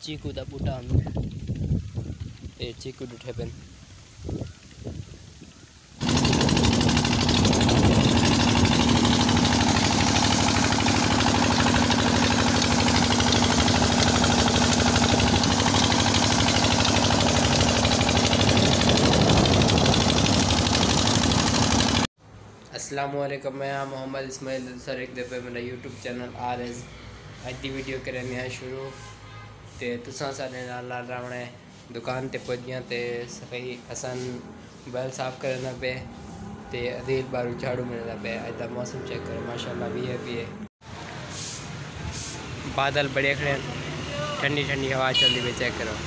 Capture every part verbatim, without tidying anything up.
चीकू का बूटा होंदा ये चीकू डिठे पेन अस्सलामुअलैकुम। मैं मोहम्मद इस्माइल सर एक दफ़े मेरा यूट्यूब चैनल आर एस अज की वीडियो करने शुरू तो तुसा सारे नाल रावणे दुकान ते पहुंचिया तो सफाई असन बैल साफ करना पे तो अदील बारू झाड़ू मिलना पे। अज का मौसम चेक करो माशाल्लाह भी है भी है बादल बड़े खड़े ठंडी ठंडी हवा चल रही है चेक करो।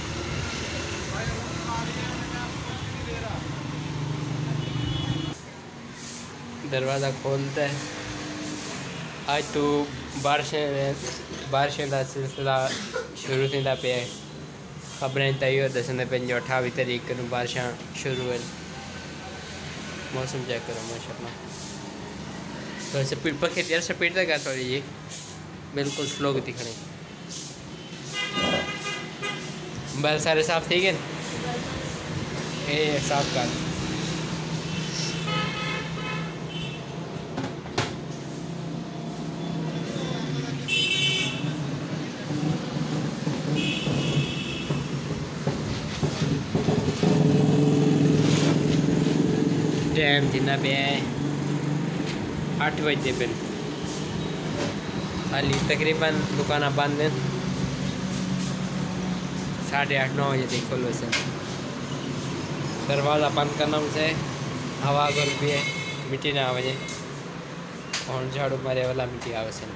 दरवाज़ा खोलता है आज तो बारिशें बारिशें का सिलसिला शुरू थींदा पे खबरें तो इहो दसंदे पे जो अठावीह तारीख को बारिशां शुरू है। मौसम चेक करो माशाल्लाह तो स्पीड पखे यार स्पीड तक है थोड़ी जी बिल्कुल स्लो गति खड़ी बैल सारे साफ थी गए ये साफ कर टाइम जिन्ना पे अठ बजे पे हाली तकरीबन दुकान बंद हैं साढ़े आठ नौ बजे तक खोलो से दरवाज़ा बंद करना से हवा गर्म भी है मिट्टी ना आवे और झाड़ू मारे वाला मिट्टी आवे से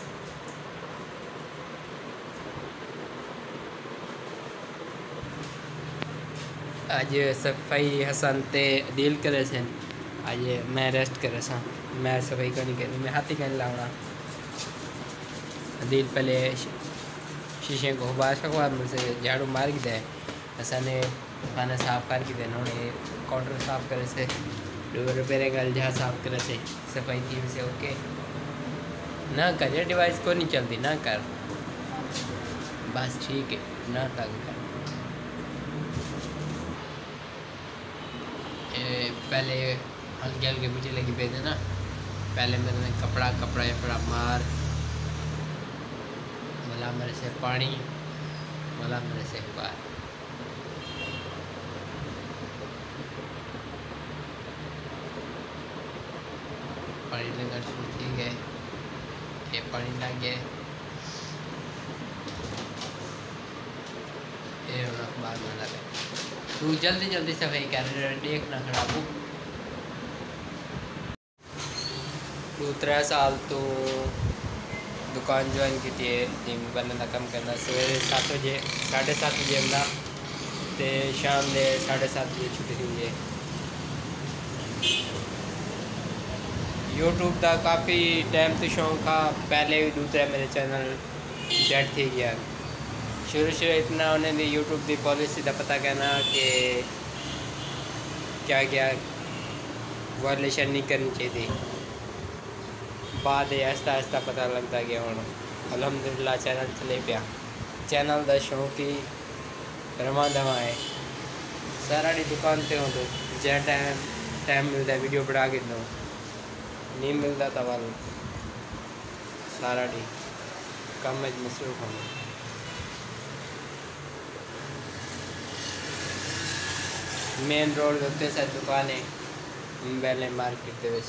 आज सफाई हसन ते डील करे से आज मैं रेस्ट करे सा मैं सफाई को नहीं करी मैं हाथी कर लाऊंगा दिल पहले शीशे को बारिश का बाद मुझसे झाड़ू मार के दे ऐसा ने खाना साफ कर के देना उन्हें काउंटर साफ करे से रिपेयरिंग गल जहाँ साफ करे से सफाई टीम से ओके ना कर डिवाइस को नहीं चलती ना कर बस ठीक है ना तंग कर पहले हल्के हल्के मिट्टी लगी पे थे ना पहले मैंने कपड़ा कपड़ा कपड़ा मार मला मेरे से पानी मला मेरे से बार पानी लगा शुरू थी गए ये पानी लग गए ये बार में लगे तू जल्दी जल्दी सफाई कर देख ना खराब हो तू त्रै साल तो दुकान ज्वाइन की थी टीम बनने का कम करना सवेरे सात बजे साढ़े सात बजे आना तो शाम के साढ़े सात बजे छुट्टी हुई है। यूट्यूब का काफ़ी टाइम तो शौक था पहले भी दूसरा मेरे चैनल डेड थी गया शुरू शुरू इतना उन्हें यूट्यूब की पॉलिसी का पता कहना कि क्या क्या वायलेशन नहीं करनी चाहिए बाद आहिस्ता आहिस्ता पता लगता गया हूँ अल्हम्दुलिल्लाह चैनल चले पाया चैनल का शौक ही रवा दवा है सारा डी दुकान से हो तो जै टाइम टाइम मिलता है वीडियो बना के दो नहीं मिलता तो वाल सारा डी कम में मसरूफ होना मेन रोड उत्ते सारी दुकान है पहले मार्केट के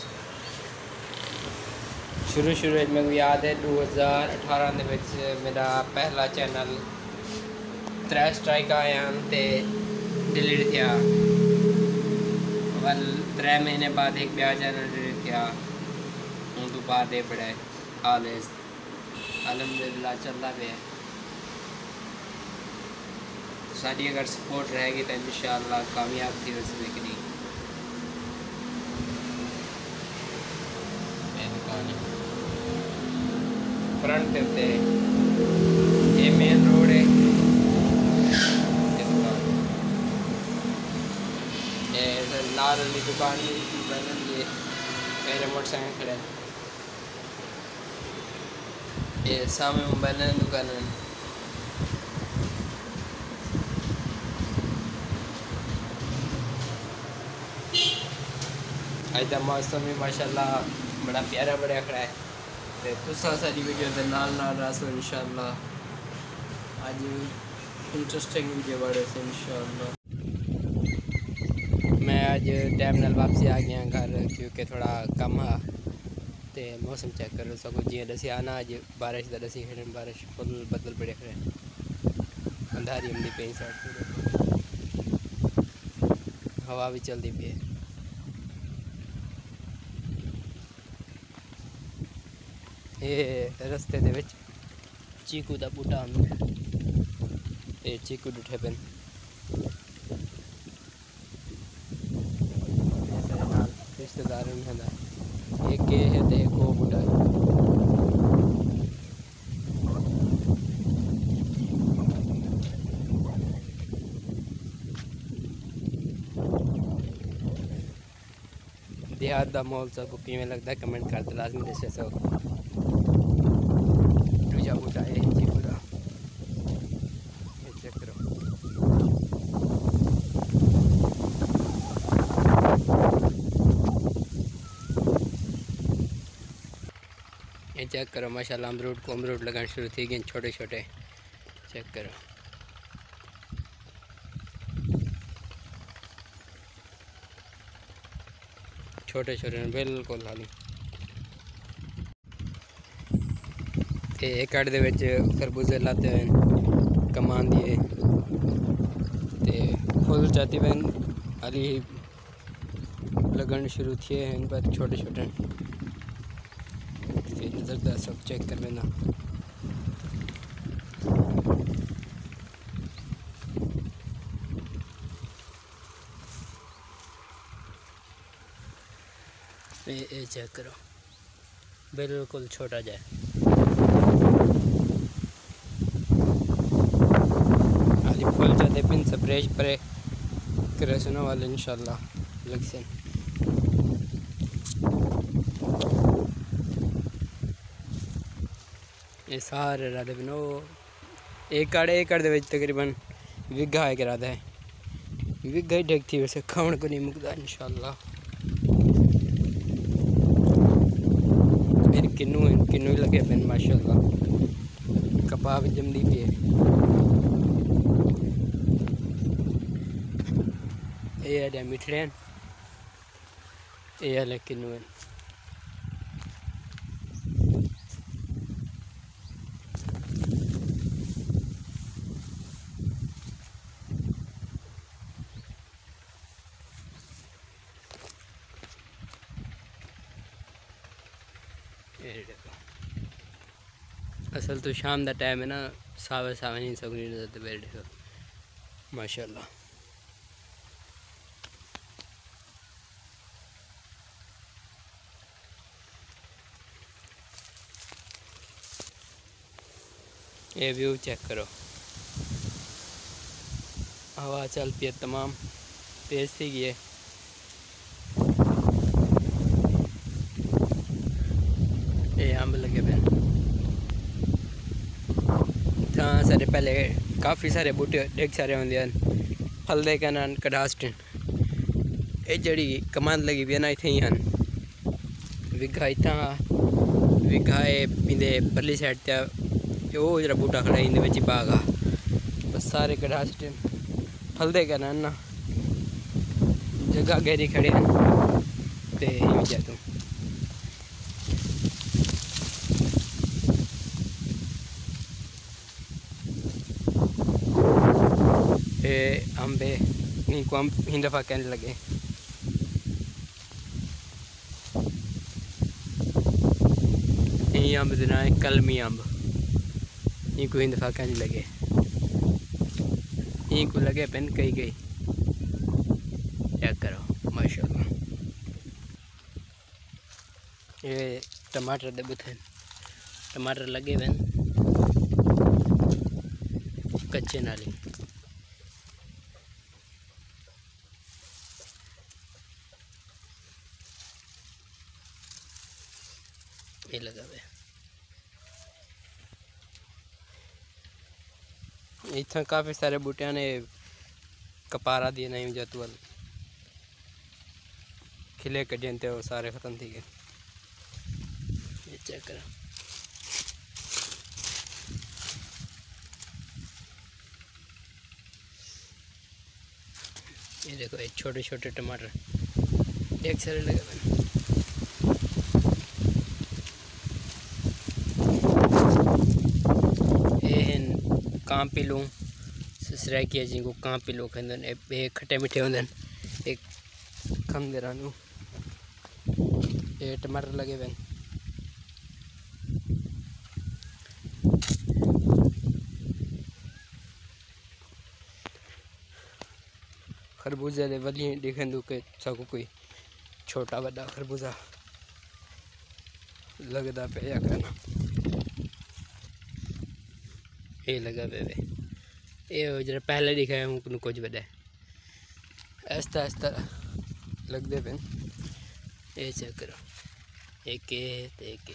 शुरू शुरू में मेरे याद है दो हज़ार अठारह के मेरा पहला चैनल त्रै स्ट्राइक आया ते डिलीट किया वल त्रै महीने बाद एक ब्याह चैनल डिलीट किया हूँ तो बाद बड़ा आलेस अल्हम्दुलिल्लाह चलता पे सारी अगर सपोर्ट रहेगी तो इंशाअल्लाह कामयाब थी उसमें कि नहीं फ्रंट देते ये मेन रोड है ये दुकान ये लाल वाली दुकान बन ये मेरे मोटरसाइकिल खड़े ये सामने मोबाइल दुकान है अज का मौसम भी माशाल्लाह बड़ा प्यारा बड़ा खड़ा है। तो तुसा सारी वीडियो के नाल नाल रसो इंशाअल्लाह। आज इंटरेस्टिंग वीडियो बड़े से इंशाअल्लाह। मैं आज टाइम नाल वापसी आ गया घर क्योंकि थोड़ा कम हा। तो मौसम चेक कर सको जी दसी आना अज बारिश का दसी खड़े बारिश फुल बदल बड़े खड़े अंधारी हमदी पे साइड हवा भी चलती पी है। ये रस्ते दे विच चीकू का बूटा आंदा ये चीकू डिठे पे रिश्तेदार एक ये है तो एक वो बूटा है। देहात का माहौल सबको किमें लगता है कमेंट करते लाजमी दसे सो। दूजा बूटा है चीकू का ये चेक करो। ये चेक करो माशाल्लाह अमरूद को अमरूद लगाना शुरू थी गए छोटे छोटे चेक करो। छोटे छोटे बिल्कुल हाली एक अड़ दे खरबूजे लाते हैं कमान दिए ते फुल जाती बहन हाली लगन शुरू थिए हैं पर छोटे छोटे नजर सब चेक कर लेना। ये चेक करो बिल्कुल छोटा जाए आज फुल जाते पिन स्प्रे स्प्रे करे सुनो वाले इंशाल्लाह लग से। ये सारे राधे बिनो एक आड़े एक आड़े तकरीबन विघा है राधा है विघा ही ढक थी वैसे खाण को नहीं मुकदा इंशाल्लाह। मेरी किन्नू है किन्नू ही लगे पेन माशाल्लाह कपा भी जमदी पी है। ये है मिठड़े ये है किन्नू है। असल तो शाम का टाइम है ना सावे सावे नहीं सकनी नजर बैठ देखो माशाल्लाह। ये व्यू चेक करो हवा चल पी है तमाम तेज थी गई है। ये अम्ब लगे पे हाँ सारे पहले काफ़ी सारे बूटे एक सारे होंगे फल दे के ना कडास्टन ये जड़ी कमान लगी भी ना इतने ही हैं विघा इतना विघा पींदे परली साइड ते वो जरा बूटा खड़ा इंदे विच बाग आ बस सारे कडास्टन फल दे के ना जगह गहरी खड़े हैं ते यूं जातू अम्बे इनको अम्ब इन दफ़ा कहने लगे ये अम्ब देना है कलमी अम्ब इनको इन दफ़ा कहने लगे इनको लगे पेन कही गई चेक करो माशाल्लाह। ये टमाटर दे बुथे टमाटर लगे वन कच्चे नाली ये लगा हुआ इतना काफ़ी सारे बूटिया ने कपारा दिए नहीं जतुअल खिले कटियन थे वो सारे ख़त्म थी गए। ये चेक करो, ये देखो ये छोटे छोटे टमाटर एक सारे लगे मैंने। ये कां पिलूं ससरा किया जिनको कां पिलूं कहते एक खट्टे मिठे होंगे, एक खंदे रानू। ये टमाटर लगे हुए खरबूजा दे वली दिखन दू के सको कोई छोटा बड़ा खरबूजा लगता पे या करना। ये लगा पे ये जरा पहले दिखा है हूँ कुछ बड़ा ऐसा ऐसा लगते पे। ये चेक करो, एक एक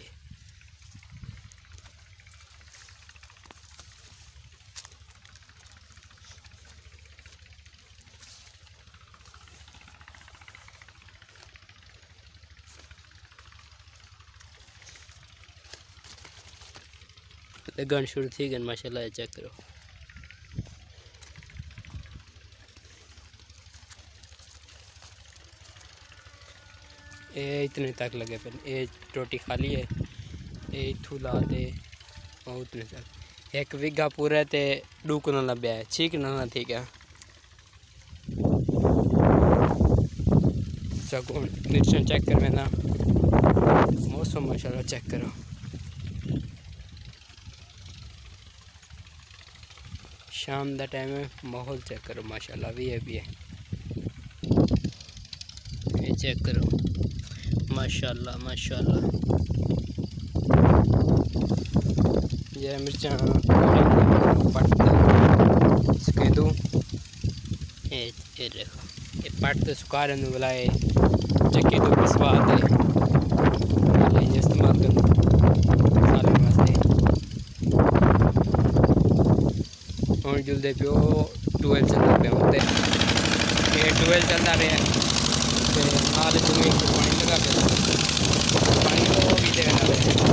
लगन शुरू थी गन माशाल्लाह। चेक करो, ये इतने तक लगे पे। ये रोटी खाली है, ये इथू ला दे और उतने तक एक विघा पूरा ते डूक ना लभ्या है, ठीक ना थी क्या सको कंडीशन चेक कर ना। मौसम माशाल्लाह चेक करो, शाम का टाइम है, माहौल चेक करो माशाल्लाह भी है भी है। ये चेक करो माशाल्लाह माशाल्लाह। ये मिर्चा पट सुखे दूँ, ये ये देखो ये पट तो सुखा रहे बुलाए चक्के तो पिसवा दे इस्तेमाल कर सालन वास्ते। और जुलते पियो ट्वेल्व चलता पे होते ये ट्वेल्व चलता रहे नाल तुम्हें पानी लगा पे पानी तो भी देना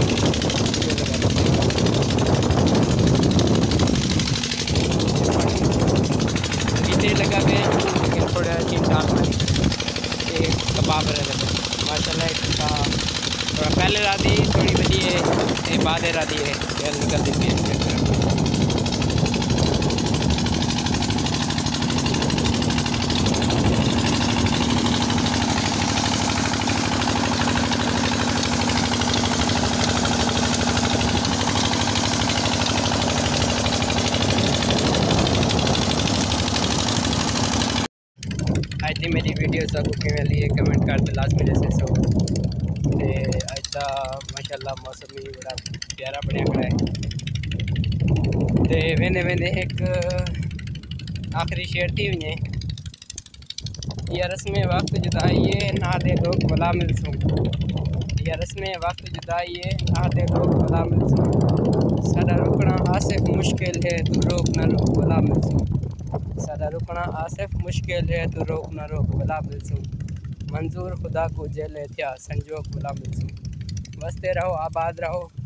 पीते लगा पे थोड़ा तीन चार एक कबाब रहे माशाल्लाह। इसका थोड़ा पहले राती थोड़ी बड़ी है, बाद राती है तेल निकल देती है। आज दी मेरी वीडियो सबको किवें लिए कमेंट कर दे लाजमी दे सो। ते अज दा माशाल्लाह मौसम ही बड़ा प्यारा बनया खड़ा है। ते वेने वेने एक आखिरी शेर थी हुई या रस्में वक्त जुदाई ना दे लोग भला मिलसूं, या रस्में वक्त जुदाई ना दे लोग भला मिलसूं। साडा रुकना आसिफ मुश्किल है तू रोक ना रोक भला मिलसूं। साडा रुकना आसिफ मुश्किल है तू रोक ना रोक भला मिलसूं। मंजूर खुदा को जेल थिया संजोग भला मिलसूं। वसते रहो आबाद रहो